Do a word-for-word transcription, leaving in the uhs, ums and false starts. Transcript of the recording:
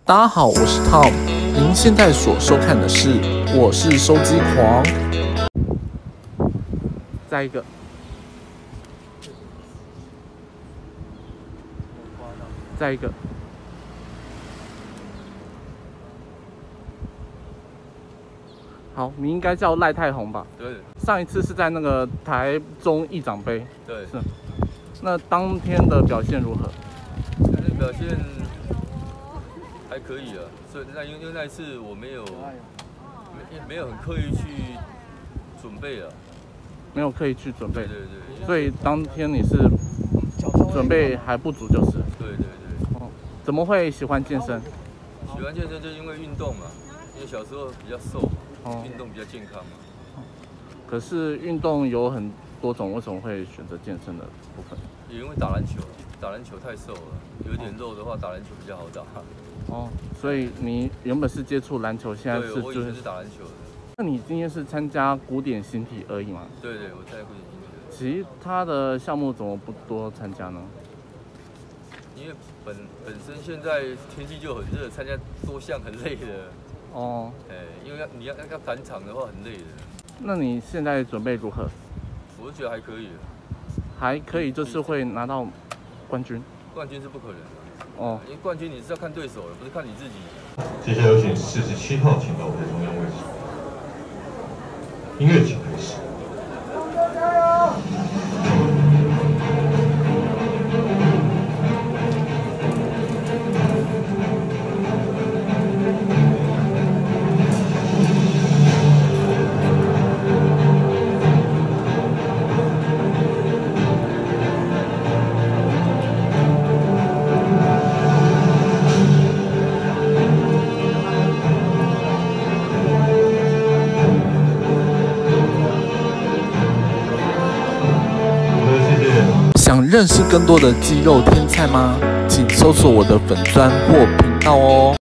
大家好，我是 Tom， 您现在所收看的是《我是收机狂》。再一个，再一个，好，你应该叫赖泰宏吧？ 对。 上一次是在那个台中议长杯。 对。 是。那当天的表现如何？ 那天表现还可以啊，所以那因为那一次我没有没没有很刻意去准备啊， 没有刻意去准备。 对对对。 所以当天你是准备还不足，就是。 对对对。 哦，怎么会喜欢健身？ 喜欢健身就因为运动嘛，因为小时候比较瘦嘛，哦、运动比较健康嘛。 哦、可是运动有很多种，为什么会选择健身的部分？ 也因为打篮球，打篮球太瘦了，有一点肉的话，打篮球比较好打。 哦，所以你原本是接触篮球，现在是对，我以前是打篮球的。 那你今天是参加古典形体而已吗？ 对对，我参加古典形体。 其他的项目怎么不多参加呢？ 因为本本身现在天气就很热，参加多项很累的。哦。哎，因为要你要要赶场的话很累的。 那你现在准备如何？ 我是觉得还可以。 还可以，就是会拿到冠军。 冠军是不可能的。 哦。 因为冠军你是要看对手的，不是看你自己。 接下来有请四十七号，请到我的中央位置。音乐请开始。加油！ 想认识更多的肌肉天才吗？请搜索我的粉专或频道哦。